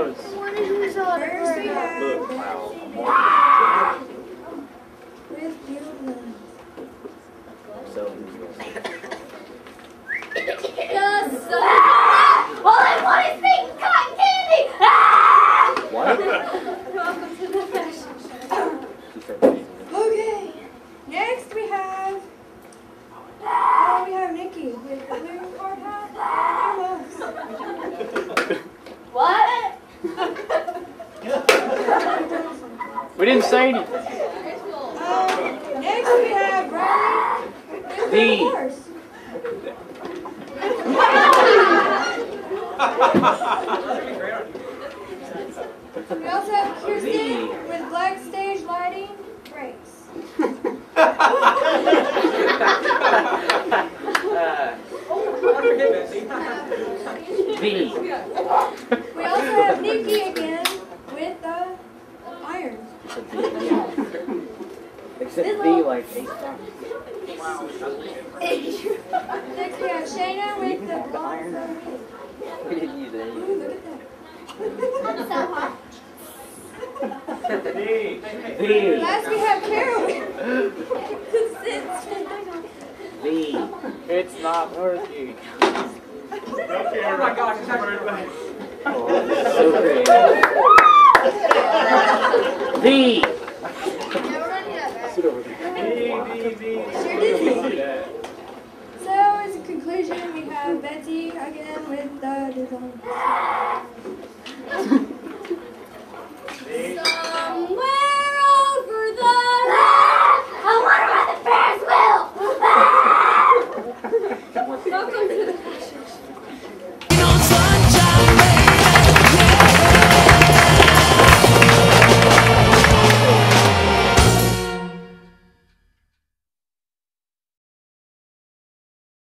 nose. First we have with beautiful. All I want is pink cotton candy! What? Welcome to the fashion show. Okay, next we have Nikki with the blue hard hat and earmuffs. What? We didn't say anything. Next we have Riley with the horse. We also have Kirsten with black stage lighting brakes. B. We also have Nikki again with the irons. Except B like 8 times. Next we have Shayna with the blonde. We didn't use any. Ooh, look at that. B. Last we have Carolyn. B. It's not working. Oh my gosh, it's actually Oh, so creative.